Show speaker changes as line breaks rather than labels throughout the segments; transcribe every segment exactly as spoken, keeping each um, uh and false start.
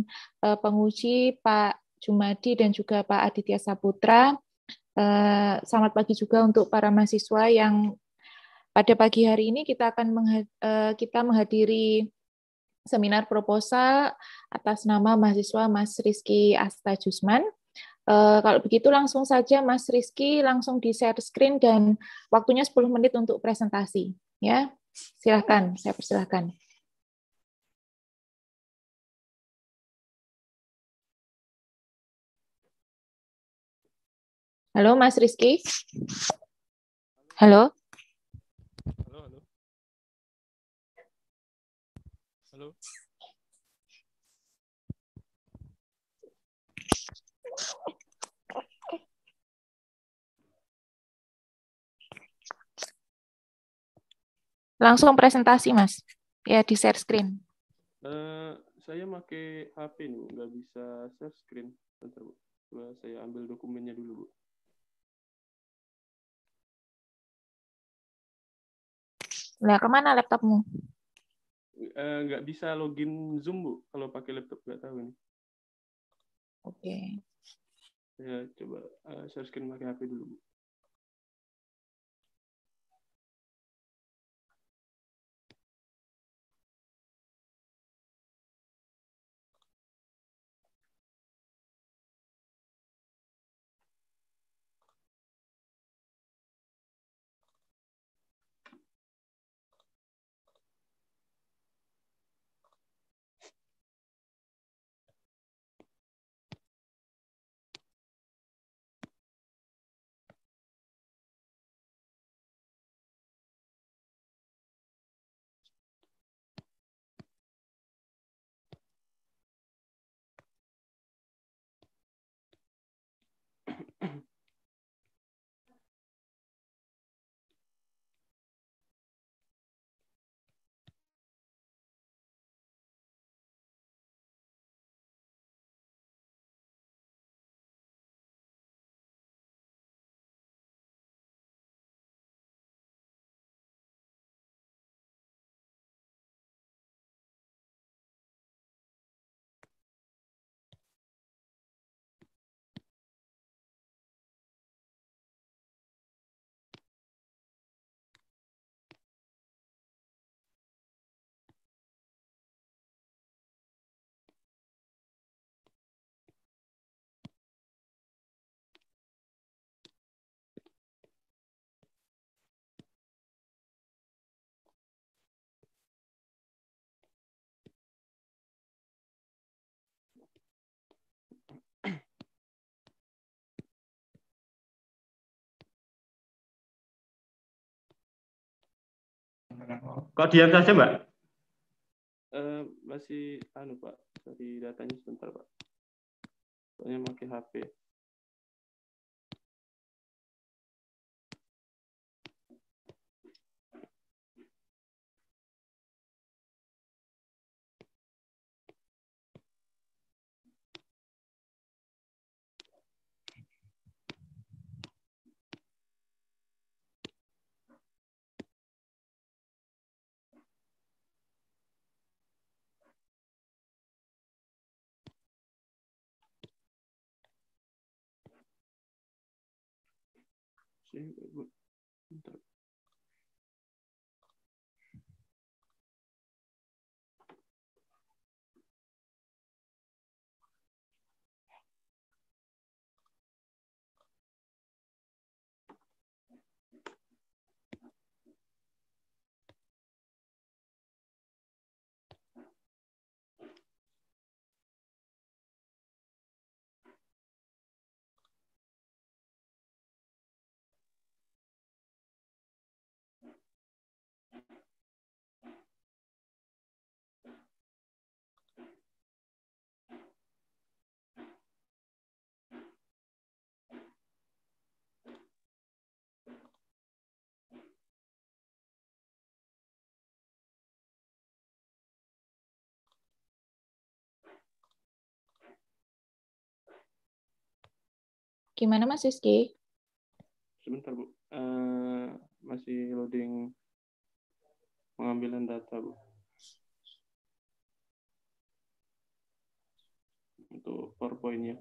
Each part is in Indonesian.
uh, penguji Pak Jumadi dan juga Pak Aditya Saputra. Uh, selamat pagi juga untuk para mahasiswa yang pada pagi hari ini kita akan menghad uh, kita menghadiri seminar proposal atas nama mahasiswa Mas Rizky Asta Jusman. Uh, kalau begitu langsung saja Mas Rizky langsung di share screen dan waktunya sepuluh menit untuk presentasi. Ya, silakan, saya persilahkan. Halo Mas Rizky. Halo.
Halo, halo. Halo.
Langsung presentasi, Mas. Ya, di share screen.
Uh, saya pakai H P nih, nggak bisa share screen. Bentar, Bu. Coba saya ambil dokumennya dulu, Bu.
Nah, kemana laptopmu?
Uh, nggak bisa login Zoom, Bu. Kalau pakai laptop, nggak tahu nih.
Oke. Okay.
Saya coba uh, share screen pakai H P dulu, Bu.
Kok diam saja, Mbak?
Uh, masih, anu Pak, dari datanya sebentar, Pak. Soalnya pakai H P. Bentar.
Gimana Mas Rizky?
Sebentar, Bu. Uh, masih loading pengambilan data, Bu. untuk PowerPoint-nya.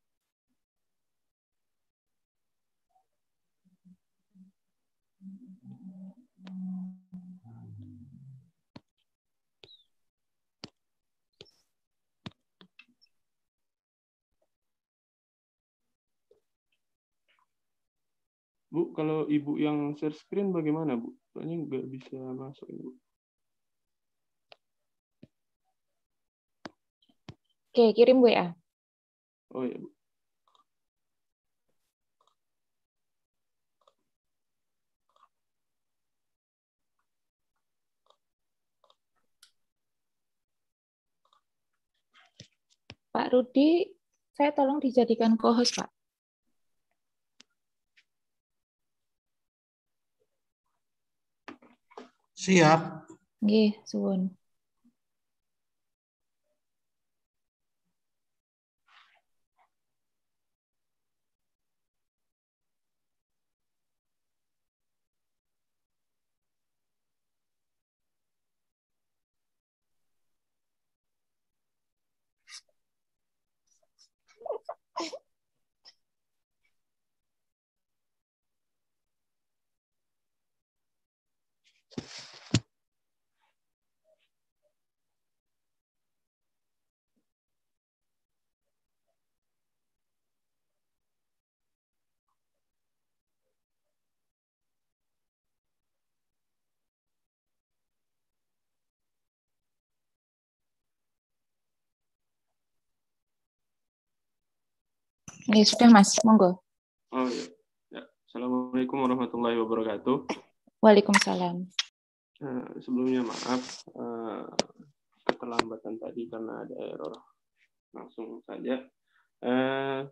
Bu, kalau Ibu yang share screen bagaimana, Bu? Soalnya nggak bisa masuk, Bu.
Oke, kirim W A.
Oh ya, Bu.
Pak Rudi, saya tolong dijadikan co-host, Pak.
Siap.
Nggih, suwun. Nggih, sudah Mas, monggo.
Oh ya. Ya. Assalamualaikum warahmatullahi wabarakatuh.
Waalaikumsalam.
Uh, sebelumnya maaf uh, keterlambatan tadi karena ada error. Langsung saja. Uh,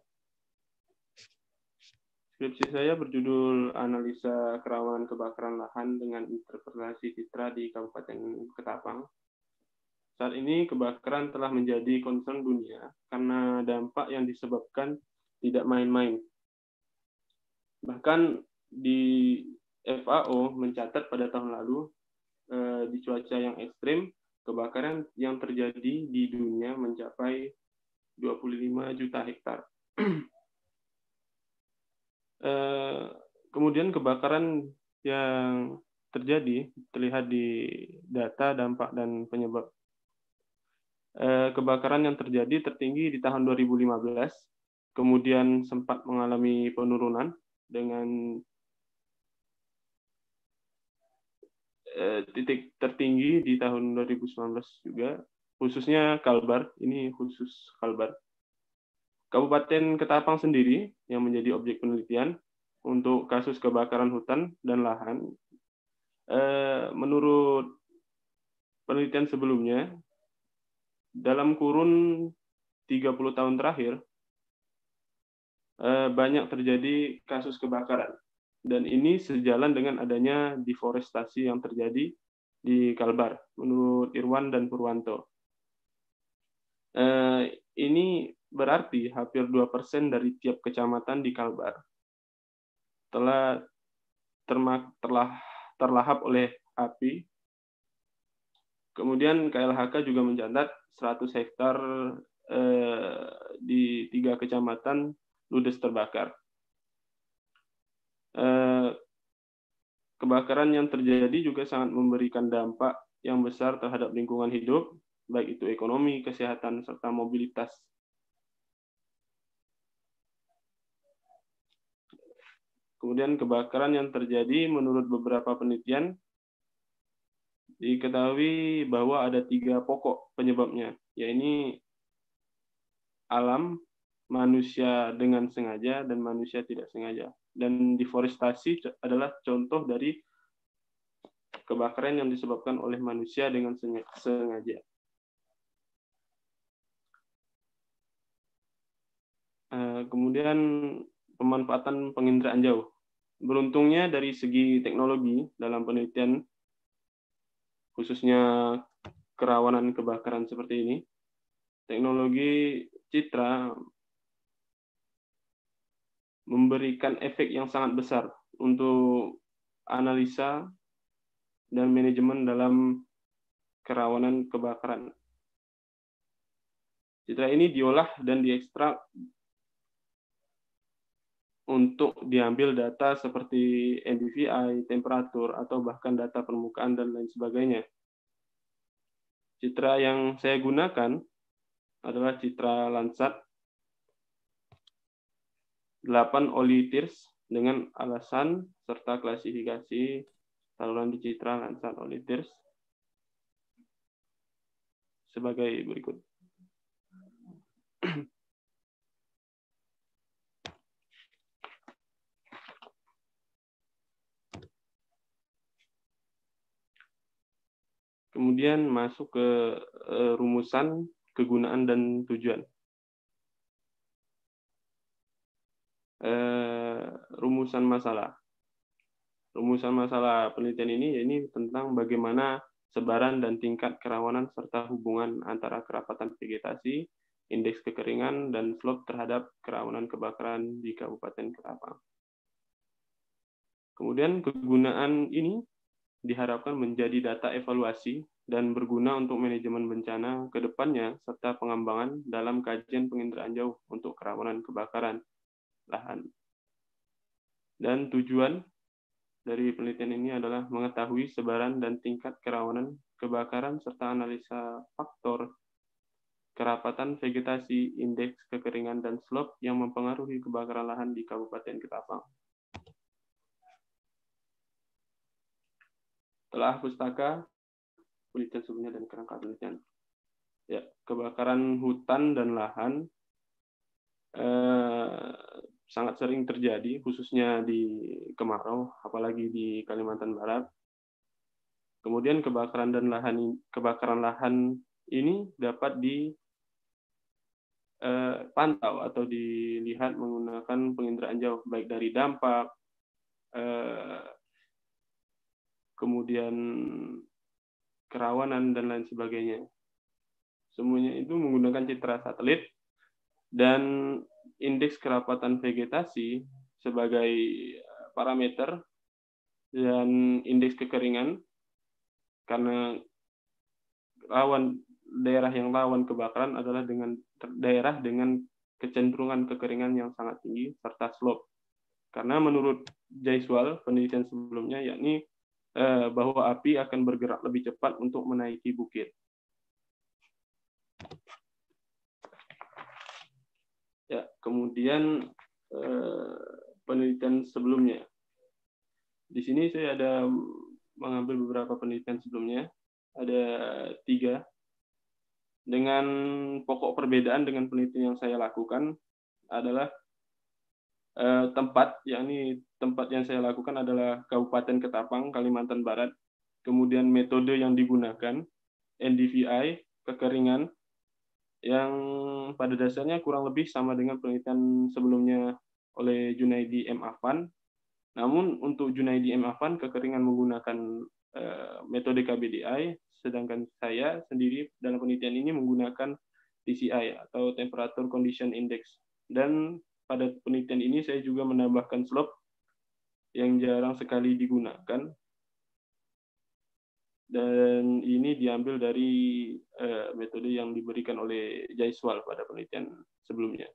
skripsi saya berjudul Analisa Kerawanan Kebakaran Lahan dengan Interpretasi Citra di Kabupaten Ketapang. Saat ini kebakaran telah menjadi concern dunia karena dampak yang disebabkan tidak main-main. Bahkan di F A O mencatat pada tahun lalu eh, di cuaca yang ekstrim, kebakaran yang terjadi di dunia mencapai dua puluh lima juta hektar. eh, kemudian kebakaran yang terjadi terlihat di data dampak dan penyebab. Eh, kebakaran yang terjadi tertinggi di tahun dua ribu lima belas, kemudian sempat mengalami penurunan dengan eh, titik tertinggi di tahun dua ribu sembilan belas juga, khususnya Kalbar, ini khusus Kalbar. Kabupaten Ketapang sendiri yang menjadi objek penelitian untuk kasus kebakaran hutan dan lahan, eh, menurut penelitian sebelumnya, dalam kurun tiga puluh tahun terakhir, banyak terjadi kasus kebakaran. Dan ini sejalan dengan adanya deforestasi yang terjadi di Kalbar, menurut Irwan dan Purwanto. Ini berarti hampir dua persen dari tiap kecamatan di Kalbar telah termak, telah terlahap oleh api. Kemudian K L H K juga mencatat seratus hektar eh, di tiga kecamatan ludes terbakar. Eh, kebakaran yang terjadi juga sangat memberikan dampak yang besar terhadap lingkungan hidup, baik itu ekonomi, kesehatan, serta mobilitas. Kemudian kebakaran yang terjadi menurut beberapa penelitian, diketahui bahwa ada tiga pokok penyebabnya, yaitu alam, manusia dengan sengaja, dan manusia tidak sengaja. Dan deforestasi adalah contoh dari kebakaran yang disebabkan oleh manusia dengan sengaja. Kemudian pemanfaatan penginderaan jauh. Beruntungnya dari segi teknologi dalam penelitian, khususnya kerawanan kebakaran seperti ini, teknologi citra memberikan efek yang sangat besar untuk analisa dan manajemen dalam kerawanan kebakaran. Citra ini diolah dan diekstrak untuk diambil data seperti N D V I, temperatur, atau bahkan data permukaan dan lain sebagainya. Citra yang saya gunakan adalah citra Landsat delapan Oliteers dengan alasan serta klasifikasi saluran di citra Landsat Oliteers sebagai berikut. Kemudian masuk ke rumusan, kegunaan, dan tujuan. Rumusan masalah. Rumusan masalah penelitian ini ini tentang bagaimana sebaran dan tingkat kerawanan serta hubungan antara kerapatan vegetasi, indeks kekeringan, dan slope terhadap kerawanan kebakaran di Kabupaten Ketapang. Kemudian kegunaan ini diharapkan menjadi data evaluasi dan berguna untuk manajemen bencana ke depannya serta pengembangan dalam kajian penginderaan jauh untuk kerawanan kebakaran lahan. Dan tujuan dari penelitian ini adalah mengetahui sebaran dan tingkat kerawanan kebakaran serta analisa faktor kerapatan vegetasi, indeks kekeringan, dan slope yang mempengaruhi kebakaran lahan di Kabupaten Ketapang. Telah pustaka penelitian sebelumnya dan kerangka penelitian. Ya, kebakaran hutan dan lahan eh, sangat sering terjadi, khususnya di kemarau, apalagi di Kalimantan Barat. Kemudian kebakaran dan lahan kebakaran lahan ini dapat dipantau atau dilihat menggunakan penginderaan jauh, baik dari dampak, eh, kemudian kerawanan, dan lain sebagainya. Semuanya itu menggunakan citra satelit dan indeks kerapatan vegetasi sebagai parameter dan indeks kekeringan, karena rawan daerah yang rawan kebakaran adalah dengan daerah dengan kecenderungan kekeringan yang sangat tinggi serta slope. Karena menurut Jaiswal penelitian sebelumnya, yakni bahwa api akan bergerak lebih cepat untuk menaiki bukit. Ya, kemudian eh, penelitian sebelumnya. Di sini saya ada mengambil beberapa penelitian sebelumnya, ada tiga. Dengan pokok perbedaan dengan penelitian yang saya lakukan adalah eh, tempat, yakni tempat yang saya lakukan adalah Kabupaten Ketapang, Kalimantan Barat. Kemudian metode yang digunakan, N D V I, kekeringan, yang pada dasarnya kurang lebih sama dengan penelitian sebelumnya oleh Junaidi M. Afan. Namun untuk Junaidi M. Afan, kekeringan menggunakan uh, metode K B D I, sedangkan saya sendiri dalam penelitian ini menggunakan T C I atau Temperature Condition Index. Dan pada penelitian ini saya juga menambahkan slope yang jarang sekali digunakan. Dan ini diambil dari uh, metode yang diberikan oleh Jaiswal pada penelitian sebelumnya.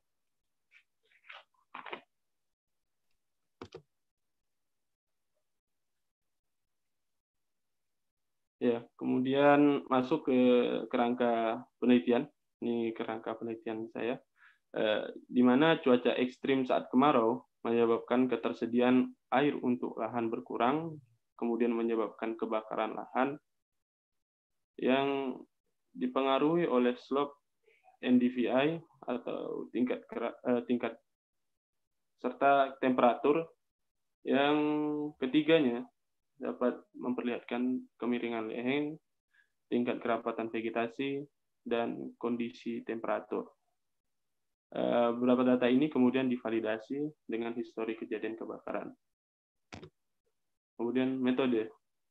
Ya, kemudian masuk ke kerangka penelitian. Ini kerangka penelitian saya, uh, di mana cuaca ekstrim saat kemarau menyebabkan ketersediaan air untuk lahan berkurang, kemudian menyebabkan kebakaran lahan yang dipengaruhi oleh slope N D V I atau tingkat eh, tingkat serta temperatur. Yang ketiganya dapat memperlihatkan kemiringan lereng, tingkat kerapatan vegetasi, dan kondisi temperatur. Beberapa data ini kemudian divalidasi dengan histori kejadian kebakaran. Kemudian metode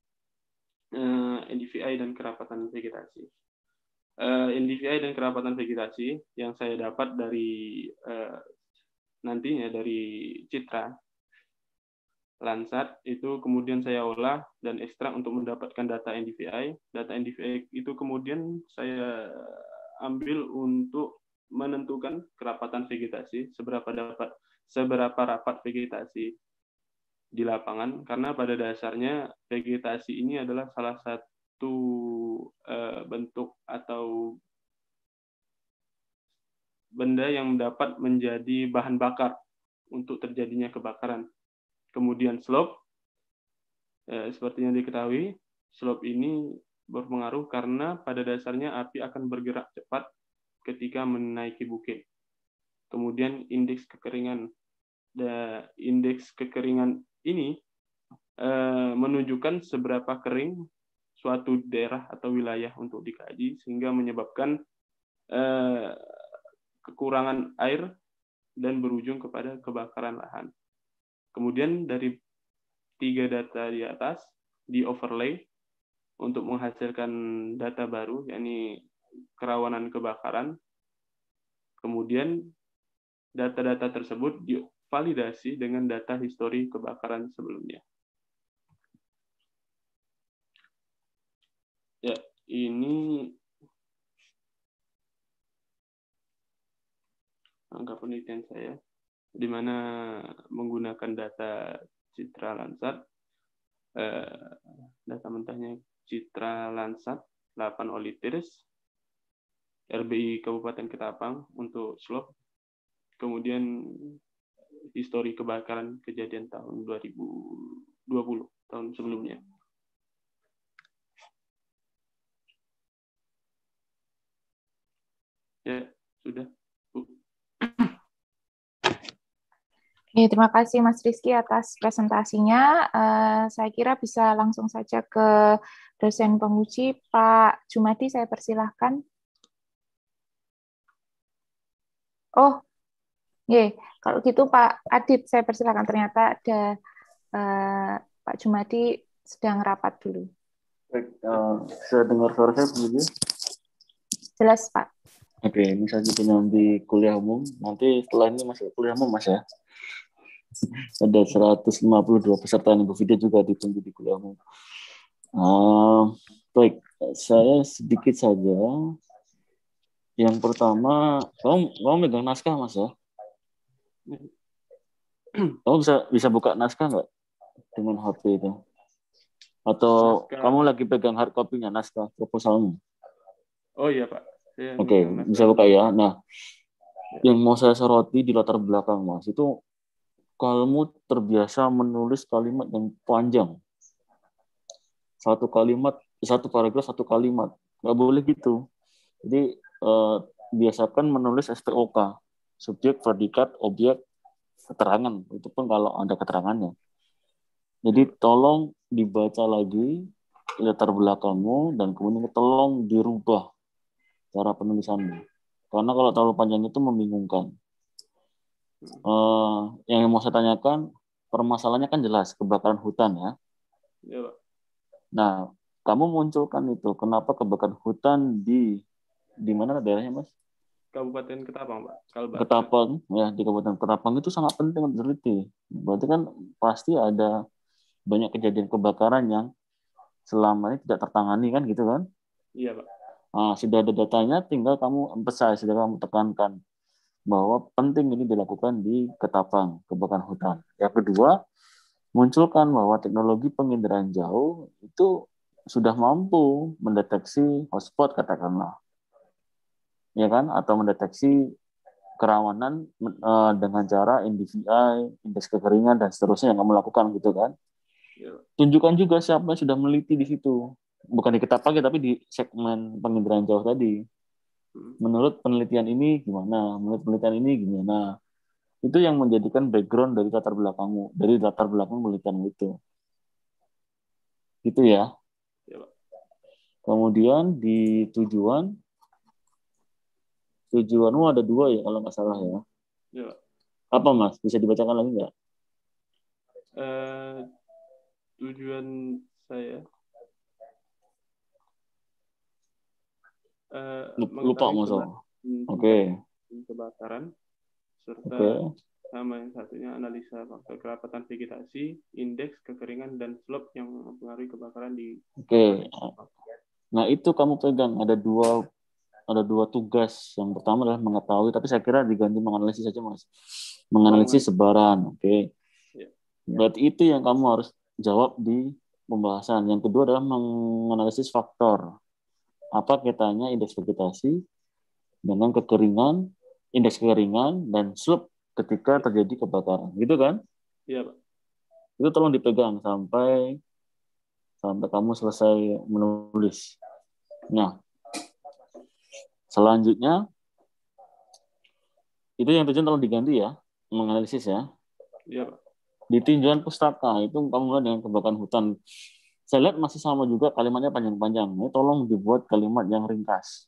N D V I dan kerapatan vegetasi. N D V I dan kerapatan vegetasi yang saya dapat dari nantinya dari citra Landsat itu kemudian saya olah dan ekstrak untuk mendapatkan data N D V I. Data N D V I itu kemudian saya ambil untuk menentukan kerapatan vegetasi, seberapa dapat seberapa rapat vegetasi di lapangan, karena pada dasarnya vegetasi ini adalah salah satu uh, bentuk atau benda yang dapat menjadi bahan bakar untuk terjadinya kebakaran. Kemudian slope, eh, seperti yang diketahui, slope ini berpengaruh karena pada dasarnya api akan bergerak cepat ketika menaiki bukit. Kemudian indeks kekeringan, da, indeks kekeringan ini eh, menunjukkan seberapa kering suatu daerah atau wilayah untuk dikaji, sehingga menyebabkan eh, kekurangan air dan berujung kepada kebakaran lahan. Kemudian dari tiga data di atas di overlay untuk menghasilkan data baru, yakni kerawanan kebakaran. Kemudian data-data tersebut divalidasi dengan data histori kebakaran sebelumnya. Ya, ini angka penelitian saya, di mana menggunakan data Citra Landsat, eh, data mentahnya Citra Landsat delapan Olitirs, R B I Kabupaten Ketapang untuk slope, kemudian histori kebakaran kejadian tahun dua ribu dua puluh, tahun sebelumnya. Ya, sudah.
Oke, terima kasih Mas Rizky atas presentasinya. Uh, saya kira bisa langsung saja ke dosen penguji, Pak Jumadi, saya persilahkan. Oh, yeah. Kalau gitu Pak Adit, saya persilahkan. Ternyata ada uh, Pak Jumadi sedang rapat dulu.
Baik, uh, saya dengar suara saya begitu?
Jelas, Pak.
Oke, ini saya juga di kuliah umum. Nanti setelah ini masuk kuliah umum, Mas ya. Ada seratus lima puluh dua peserta yang video juga ditunggu di kuliah umum. Uh, baik, saya sedikit saja. Yang pertama, kamu, kamu megang naskah, Mas ya? Kamu bisa bisa buka naskah nggak dengan H P itu? Atau naskah. Kamu lagi pegang hard copy-nya naskah proposalnya?
Oh iya Pak.
Oke, okay, bisa buka ya. Nah, yang mau saya soroti di latar belakang Mas itu kamu terbiasa menulis kalimat yang panjang. Satu kalimat, satu paragraf, satu kalimat. Nggak boleh gitu. Jadi eh, biasakan menulis S P O K, subjek, predikat, objek, keterangan. Itu pun kalau ada keterangannya. Jadi tolong dibaca lagi latar belakangmu dan kemudian tolong dirubah cara penulisanmu. Karena kalau terlalu panjang itu membingungkan. Uh, yang mau saya tanyakan, permasalahannya kan jelas, kebakaran hutan ya.
Ya, Pak.
Nah, kamu munculkan itu, kenapa kebakaran hutan di di mana daerahnya, Mas?
Kabupaten Ketapang, Pak. Kalbar.
Ketapang, ya di Kabupaten Ketapang itu sangat penting untuk diteliti. Berarti kan pasti ada banyak kejadian kebakaran yang selama ini tidak tertangani kan, gitu kan?
Iya, Pak.
Nah, sudah ada datanya, tinggal kamu emphasize, sudah kamu tekankan bahwa penting ini dilakukan di Ketapang, kebakaran hutan. Yang kedua, munculkan bahwa teknologi penginderaan jauh itu sudah mampu mendeteksi hotspot katakanlah, ya kan, atau mendeteksi kerawanan uh, dengan cara N D V I, indeks kekeringan dan seterusnya yang kamu lakukan gitu kan. Ya. Tunjukkan juga siapa yang sudah meneliti di situ, bukan di Ketapang tapi di segmen penginderaan jauh tadi. Menurut penelitian ini gimana? Menurut penelitian ini gimana? Itu yang menjadikan background dari latar belakangmu, dari latar belakang penelitian itu. Gitu ya.
Ya, Pak.
Kemudian di tujuan, tujuanmu ada dua ya kalau nggak salah ya.
Ya, Pak.
Apa Mas? Bisa dibacakan lagi nggak?
Uh, tujuan saya uh,
lupa masalah. Oke. Okay.
Kebakaran serta
okay.
sama yang satunya analisa faktor kerapatan vegetasi, indeks kekeringan dan slope yang mempengaruhi kebakaran di.
Oke. Okay. Nah itu kamu pegang ada dua ada dua tugas. Yang pertama adalah mengetahui, tapi saya kira diganti menganalisis saja, Mas. Menganalisis sebaran, oke. Okay. Berarti itu yang kamu harus jawab di pembahasan. Yang kedua adalah menganalisis faktor. Apa kaitannya indeks vegetasi dengan kekeringan, indeks kekeringan, dan slope ketika terjadi kebakaran. Gitu kan?
Iya, Pak.
Itu tolong dipegang sampai sampai kamu selesai menulis. Nah, selanjutnya itu yang tujuan tolong diganti ya, menganalisis ya.
Iya, Pak.
Di tinjauan pustaka itu kamu mulai dengan kebakaran hutan. Saya lihat masih sama juga kalimatnya panjang-panjang. Ini tolong dibuat kalimat yang ringkas.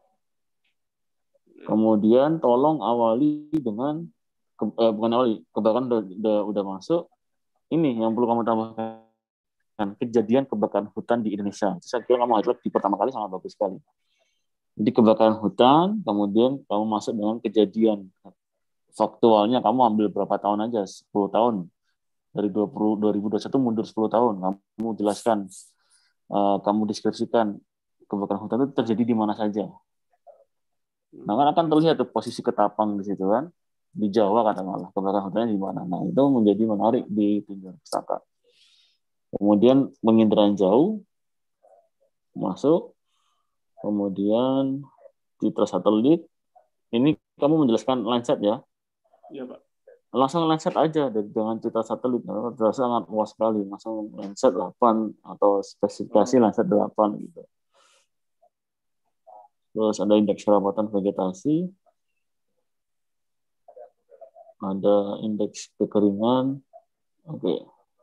Kemudian tolong awali dengan ke, eh, bukan awali, kebakaran udah, udah, udah masuk. Ini yang perlu kamu tambahkan, kejadian kebakaran hutan di Indonesia. Itu saya kira kamu highlight di pertama kali sangat bagus sekali. Jadi kebakaran hutan, kemudian kamu masuk dengan kejadian. Faktualnya kamu ambil berapa tahun aja, sepuluh tahun. Dari dua ribu dua puluh satu mundur sepuluh tahun. Kamu jelaskan, uh, kamu deskripsikan kebakaran hutan itu terjadi di mana saja. Nah, kan akan terlihat tuh posisi Ketapang di situ kan. Di Jawa katakanlah, kebakaran hutannya di mana. Nah, itu menjadi menarik di tinjauan pustaka. Kemudian penginderaan jauh, masuk. Kemudian citra satelit. Ini kamu menjelaskan Landsat ya?
Iya, Pak.
Langsung Landsat aja dari dengan citra satelit. Nah, sangat luas sekali. Langsung Landsat delapan atau spesifikasi oh. Landsat delapan gitu. Terus ada indeks kerapatan vegetasi. Ada indeks kekeringan. Oke. Okay.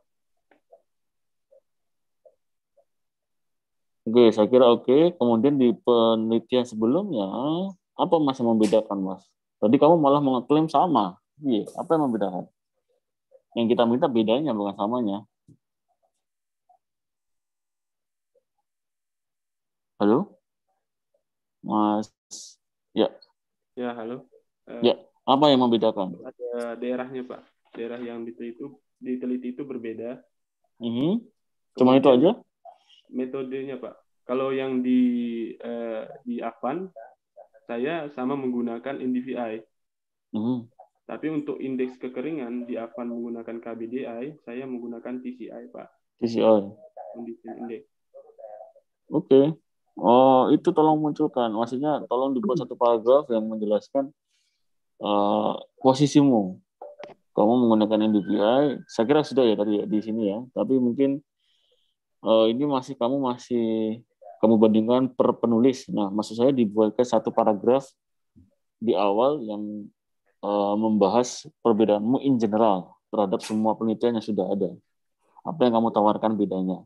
Oke, okay, saya kira oke. Okay. Kemudian di penelitian sebelumnya, apa masih membedakan, Mas? Tadi kamu malah mengeklaim sama. Iya, apa yang membedakan? Yang kita minta bedanya, bukan samanya. Halo? Mas? Ya.
Ya, halo.
Uh, ya, apa yang membedakan?
Ada daerahnya, Pak. Daerah yang diteliti itu, diteliti itu berbeda.
Mm-hmm. Cuma itu aja?
Metodenya, Pak. Kalau yang di eh, di Avan, saya sama menggunakan N D V I.
Mm-hmm.
Tapi untuk indeks kekeringan di Avan menggunakan K B D I, saya menggunakan T C I, Pak.
T C I.
Condition Index.
Oke. Okay. Oh, itu tolong munculkan. Maksudnya tolong dibuat satu paragraf yang menjelaskan uh, posisimu. Kamu menggunakan N D V I. Saya kira sudah ya tadi di sini ya. Tapi mungkin uh, ini masih kamu masih kamu bandingkan per penulis. Nah, maksud saya dibuatkan satu paragraf di awal yang uh, membahas perbedaanmu in general terhadap semua penelitian yang sudah ada. Apa yang kamu tawarkan bedanya?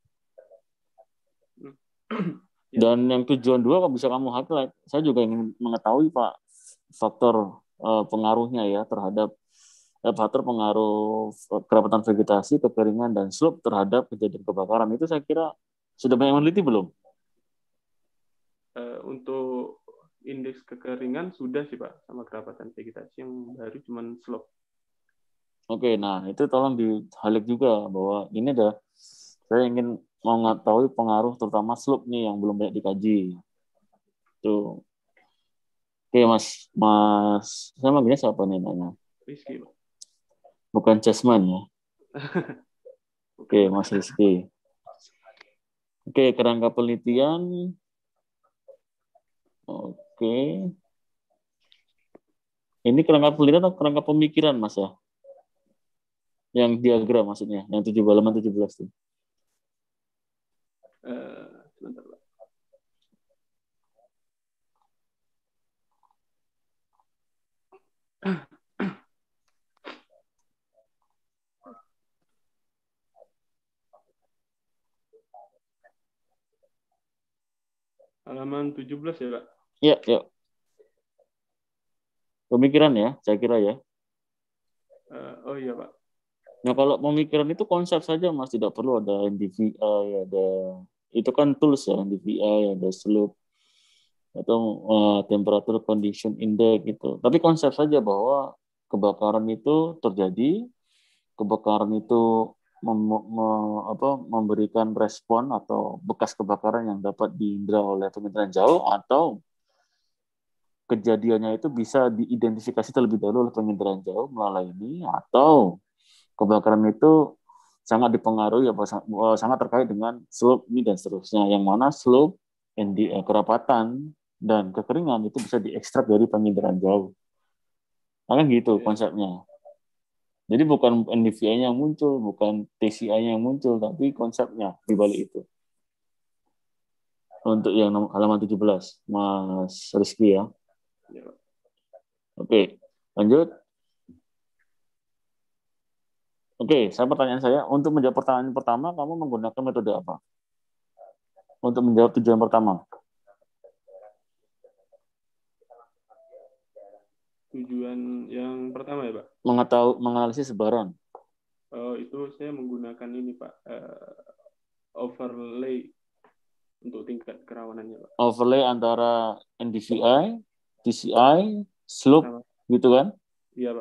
Dan yang tujuan dua kalau bisa kamu highlight, saya juga ingin mengetahui Pak faktor uh, pengaruhnya ya terhadap eh, faktor pengaruh kerapatan vegetasi, kekeringan dan slope terhadap kejadian kebakaran. Itu saya kira sudah banyak meneliti belum?
Uh, untuk indeks kekeringan sudah sih Pak, sama kerapatan vegetasi yang baru cuman slope.
Oke, nah itu tolong di-highlight juga bahwa ini ada saya ingin mengetahui pengaruh terutama slope nih yang belum banyak dikaji. Tuh. Oke, Mas, Mas, saya manggilnya siapa nih namanya?
Rizky, Pak.
Bukan Jasman ya? Oke, Mas Rizky. Oke, kerangka penelitian. Oke. Ini kerangka penelitian atau kerangka pemikiran, Mas ya? Yang diagram maksudnya, yang tujuh halaman tujuh belas tuh.
Uh, sebentar, Pak. Halaman tujuh belas ya, Pak?
Iya, ya. Pemikiran ya, saya kira ya.
Uh, oh iya, Pak.
Nah, kalau pemikiran itu konsep saja, Mas. Tidak perlu ada N D V I, ada itu kan tools ya, N D V I, ada slope, atau uh, temperature condition index gitu. Tapi konsep saja bahwa kebakaran itu terjadi, kebakaran itu mem, me, apa, memberikan respon atau bekas kebakaran yang dapat diindra oleh penginderaan jauh atau kejadiannya itu bisa diidentifikasi terlebih dahulu oleh penginderaan jauh melalui ini, atau kebakaran itu sangat dipengaruhi apa sangat terkait dengan slope ini dan seterusnya, yang mana slope yang di eh, kerapatan dan kekeringan itu bisa diekstrak dari penginderaan jauh. Nah, kan gitu konsepnya. Jadi bukan N D V I-nya yang muncul, bukan T C I-nya yang muncul, tapi konsepnya di balik itu. Untuk yang halaman tujuh belas, Mas Rizky ya. Oke, lanjut. Oke, saya pertanyaan saya, untuk menjawab pertanyaan pertama, kamu menggunakan metode apa? Untuk menjawab tujuan pertama.
Tujuan yang pertama ya, Pak?
Mengetahui, menganalisis sebaran.
Oh, itu saya menggunakan ini, Pak. Uh, overlay untuk tingkat kerawanannya, Pak.
Overlay antara N D V I, T C I, slope, sama. Gitu kan?
Iya, Pak.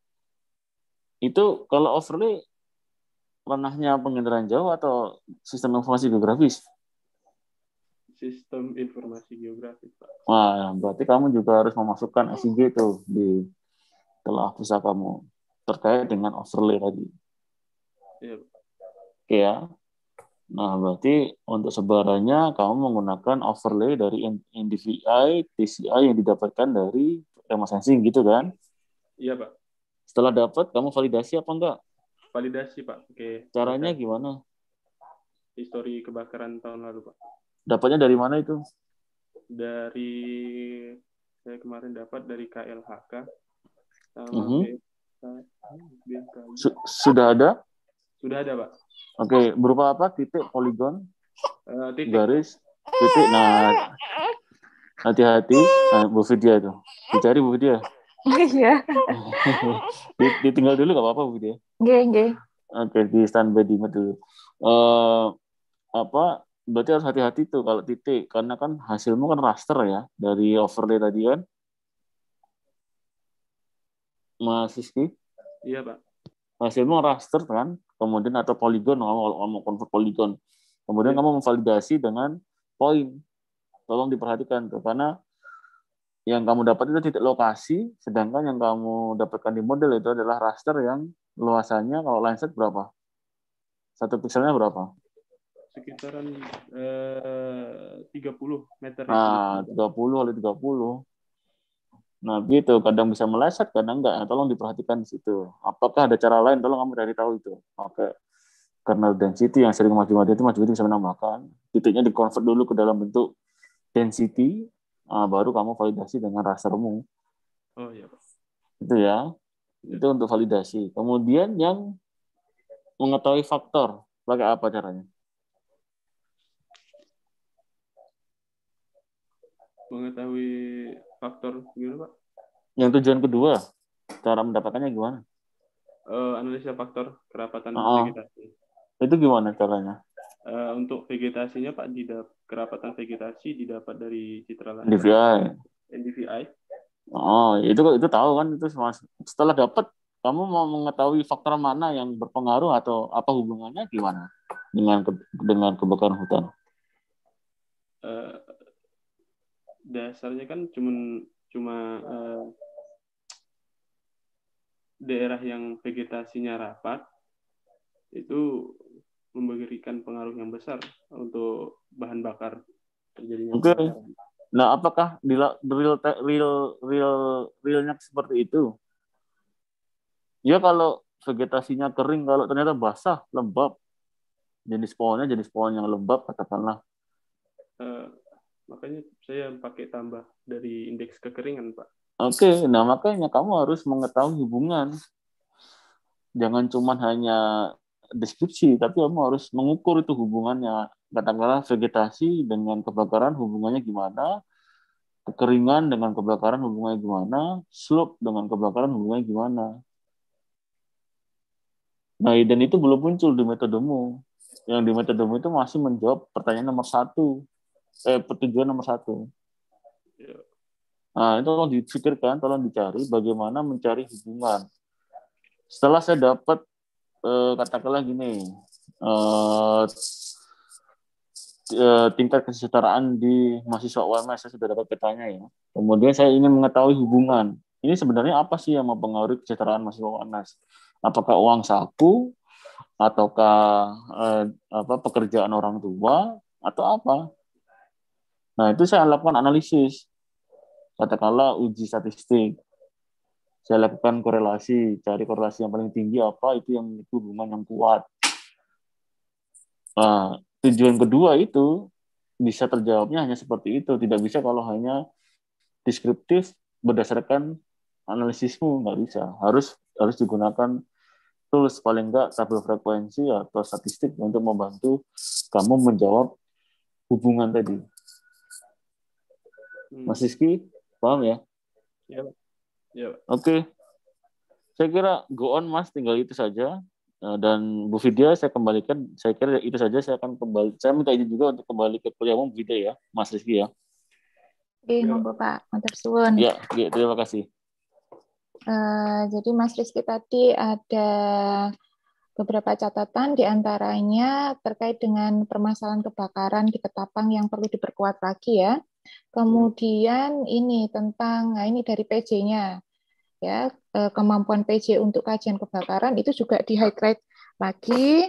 Itu kalau overlay ranahnya penginderaan jauh atau sistem informasi geografis?
Sistem informasi geografis, Pak.
Wah, berarti kamu juga harus memasukkan S I G itu di telah pusat kamu terkait dengan overlay tadi.
Iya.
Oke ya. Nah, berarti untuk sebarannya kamu menggunakan overlay dari N D V I, T C I yang didapatkan dari remote sensing gitu kan?
Iya, Pak.
Setelah dapat, kamu validasi apa enggak?
Validasi, Pak. Oke.
Caranya gimana?
Histori kebakaran tahun lalu, Pak.
Dapatnya dari mana itu?
Dari saya kemarin dapat dari K L H K sama
uh-huh.
B K.
Sudah ada?
Sudah ada, Pak.
Oke, berupa apa? Titik, poligon,
uh, titik.
garis, titik. Nah, hati-hati. Nah, Bu Vidya itu. Dicari Bu Vidya.
Iya.
Ditinggal dulu nggak apa-apa Bu Vidya.
Nggih, nggih.
Oke, di standby di dulu. Uh, apa? Berarti harus hati-hati tuh kalau titik, karena kan hasilmu kan raster ya dari overlay tadi kan, Mas Rizky?
Iya, Pak.
Hasilmu raster kan, kemudian atau poligon, kamu mau convert poligon, kemudian ya. Kamu memvalidasi dengan poin. Tolong diperhatikan tuh, karena yang kamu dapat itu titik lokasi, sedangkan yang kamu dapatkan di model itu adalah raster yang luasannya kalau line set berapa? Satu pikselnya berapa?
Sekitaran eh, tiga puluh meter.
Nah, tiga puluh kali tiga puluh. Nah, gitu. Kadang bisa meleset, kadang enggak. Nah, tolong diperhatikan di situ. Apakah ada cara lain? Tolong kamu cari tahu itu. Oke. Kernel density yang sering maju-maju itu maju itu bisa menambahkan. Titiknya di-convert dulu ke dalam bentuk density, nah, baru kamu validasi dengan rastermu.
Oh iya, Pak.
Itu ya. ya. Itu untuk validasi. Kemudian yang mengetahui faktor, pakai apa caranya?
Mengetahui faktor gimana, Pak?
Yang tujuan kedua, cara mendapatkannya gimana?
Uh, analisa faktor kerapatan
oh,
vegetasi.
Itu gimana caranya?
Uh, untuk vegetasinya, Pak, didap kerapatan vegetasi didapat dari citra
N D V I.
N D V I.
Oh, itu itu tahu kan itu setelah dapat kamu mau mengetahui faktor mana yang berpengaruh atau apa hubungannya gimana dengan ke, dengan kebakaran hutan?
Uh, dasarnya kan cuman cuma uh, daerah yang vegetasinya rapat itu memberikan pengaruh yang besar untuk bahan bakar terjadinya.
Oke. Okay. Nah, apakah di real real real realnya seperti itu? Ya kalau vegetasinya kering, kalau ternyata basah, lembab, jenis pohonnya jenis pohon yang lembab katakanlah.
Uh, makanya saya pakai tambah dari indeks kekeringan, Pak.
Oke, okay, nah makanya kamu harus mengetahui hubungan. Jangan cuma hanya deskripsi, tapi kamu harus mengukur itu hubungannya. Katakanlah vegetasi dengan kebakaran hubungannya gimana, kekeringan dengan kebakaran hubungannya gimana, slope dengan kebakaran hubungannya gimana. Nah, dan itu belum muncul di metodemu. Yang di metodemu itu masih menjawab pertanyaan nomor satu. Eh, pertujuan nomor satu. Nah, itu tolong dipikirkan, tolong dicari bagaimana mencari hubungan. Setelah saya dapat, eh, katakanlah gini, eh, eh, tingkat kesejahteraan di mahasiswa U M S, saya sudah dapat petanya ya. Kemudian saya ingin mengetahui hubungan. Ini sebenarnya apa sih yang mempengaruhi kesejahteraan mahasiswa U M S? Apakah uang saku, ataukah eh, apa pekerjaan orang tua, atau apa? Nah, itu saya lakukan analisis. Katakanlah uji statistik. Saya lakukan korelasi, cari korelasi yang paling tinggi apa, itu yang itu hubungan yang kuat. Nah, tujuan kedua itu bisa terjawabnya hanya seperti itu. Tidak bisa kalau hanya deskriptif berdasarkan analisismu, nggak bisa. Harus harus digunakan tools, paling nggak tabel frekuensi atau statistik untuk membantu kamu menjawab hubungan tadi. Mas Rizky, paham ya?
Ya, ya.
Oke. Saya kira go on Mas, tinggal itu saja. Dan Bu Vidya saya kembalikan, saya kira itu saja. Saya akan kembali, saya minta izin juga untuk kembali ke kuliahmu Bu Vidya ya, Mas Rizky ya.
Oke, monggo Pak, matur suwun.
Ya, ya, terima kasih.
Uh, jadi Mas Rizky tadi ada beberapa catatan, diantaranya terkait dengan permasalahan kebakaran di Ketapang yang perlu diperkuat lagi ya. Kemudian ini tentang, nah ini dari P J-nya ya, kemampuan P J untuk kajian kebakaran itu juga di highlight lagi.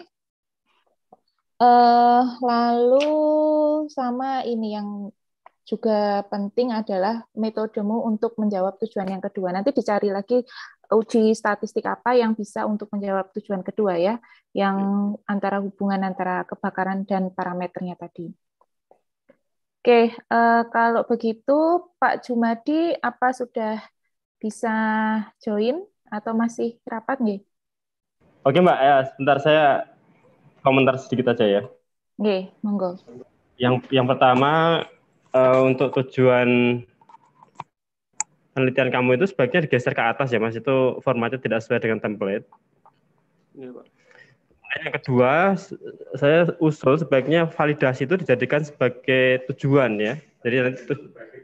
Uh, lalu sama ini yang juga penting adalah metodemu untuk menjawab tujuan yang kedua. Nanti dicari lagi uji statistik apa yang bisa untuk menjawab tujuan kedua ya, yang antara hubungan antara kebakaran dan parameternya tadi. Oke, eh, kalau begitu Pak Jumadi apa sudah bisa join atau masih rapat nggih?
Oke Mbak, ya, sebentar saya komentar sedikit aja ya.
Nggih, monggo.
Yang yang pertama uh, untuk tujuan penelitian kamu itu sebaiknya digeser ke atas ya Mas, itu formatnya tidak sesuai dengan template.
Ya, Pak.
Yang kedua, saya usul sebaiknya validasi itu dijadikan sebagai tujuan ya. Jadi nanti tu...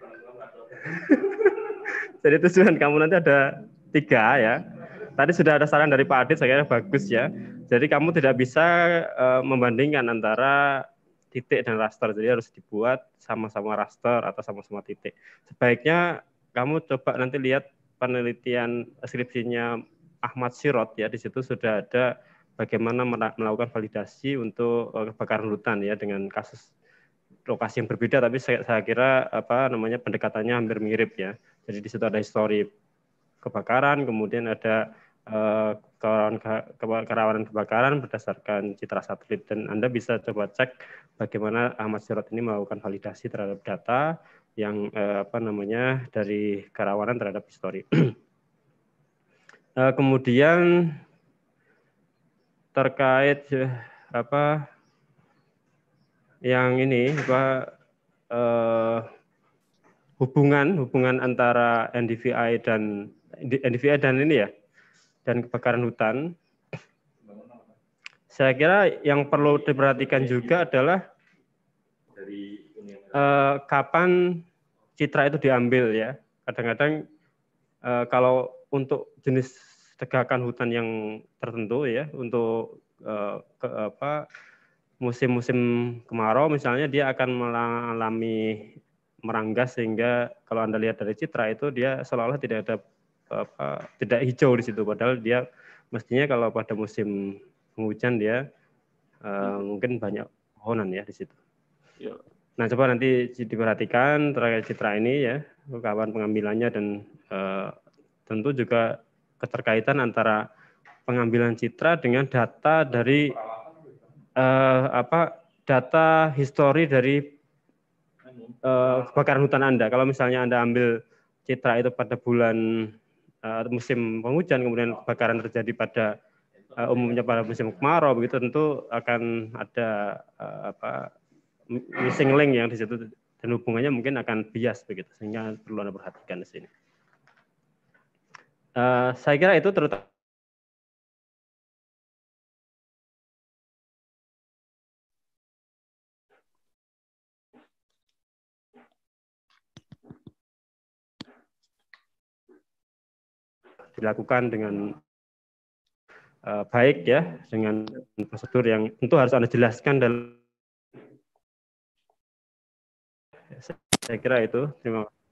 jadi tujuan kamu nanti ada tiga ya. Tadi sudah ada saran dari Pak Adit, saya kira bagus ya. Jadi kamu tidak bisa uh, membandingkan antara titik dan raster, jadi harus dibuat sama-sama raster atau sama-sama titik. Sebaiknya kamu coba nanti lihat penelitian skripsinya Ahmad Sirot ya, di situ sudah ada bagaimana melakukan validasi untuk kebakaran hutan ya dengan kasus lokasi yang berbeda, tapi saya, saya kira apa namanya pendekatannya hampir mirip ya. Jadi di situ ada histori kebakaran, kemudian ada eh, kerawanan kebakaran berdasarkan citra satelit, dan Anda bisa coba cek bagaimana Ahmad Sirot ini melakukan validasi terhadap data yang eh, apa namanya dari kerawanan terhadap histori. eh, kemudian terkait apa yang ini apa eh, hubungan hubungan antara N D V I dan N D V I dan ini ya dan kebakaran hutan. Saya kira yang perlu diperhatikan juga adalah eh, kapan citra itu diambil ya. Kadang-kadang eh, kalau untuk jenis tegakan hutan yang tertentu ya, untuk eh, ke, apa musim-musim kemarau misalnya, dia akan mengalami meranggas sehingga kalau Anda lihat dari citra itu dia seolah-olah tidak ada apa, tidak hijau di situ, padahal dia mestinya kalau pada musim penghujan dia uh, mungkin banyak pohonan ya di situ.
Ya.
Nah, coba nanti diperhatikan terkait citra ini ya, kapan pengambilannya, dan uh, tentu juga keterkaitan antara pengambilan citra dengan data dari uh, apa data histori dari uh, kebakaran hutan Anda. Kalau misalnya Anda ambil citra itu pada bulan uh, musim penghujan, kemudian kebakaran terjadi pada uh, umumnya pada musim kemarau, begitu tentu akan ada uh, apa missing link yang di situ, dan hubungannya mungkin akan bias begitu, sehingga perlu Anda perhatikan di sini. Uh, saya kira itu terutama dilakukan dengan uh, baik ya, dengan prosedur yang tentu harus Anda jelaskan dalam Saya kira itu. Terima kasih.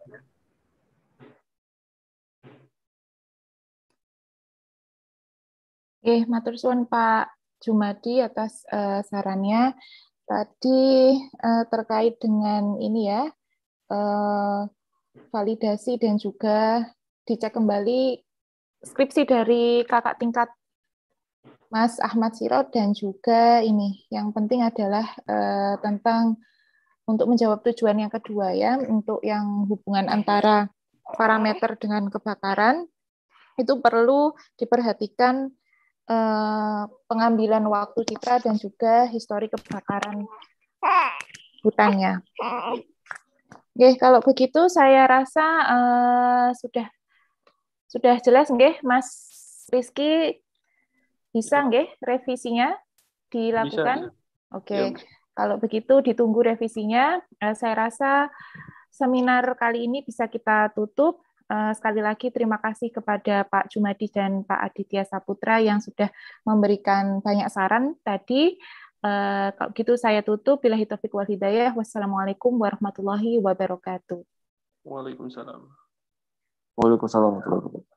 Oke, matur suwun Pak Jumadi atas uh, sarannya. Tadi uh, terkait dengan ini ya, uh, validasi dan juga dicek kembali skripsi dari kakak tingkat Mas Ahmad Sirot, dan juga ini yang penting adalah uh, tentang untuk menjawab tujuan yang kedua ya, untuk yang hubungan antara parameter dengan kebakaran itu perlu diperhatikan eh, pengambilan waktu citra dan juga histori kebakaran hutannya. Oke, kalau begitu saya rasa eh, sudah sudah jelas nggih, Mas Rizky, bisa nggih revisinya dilakukan? Bisa. Oke, ya. Kalau begitu ditunggu revisinya. Eh, saya rasa seminar kali ini bisa kita tutup. Uh, sekali lagi terima kasih kepada Pak Jumadi dan Pak Aditya Saputra yang sudah memberikan banyak saran tadi. Uh, kalau gitu saya tutup. Billahi taufiq wal hidayah. Wassalamualaikum warahmatullahi wabarakatuh.
Waalaikumsalam.
Waalaikumsalam warahmatullahi wabarakatuh.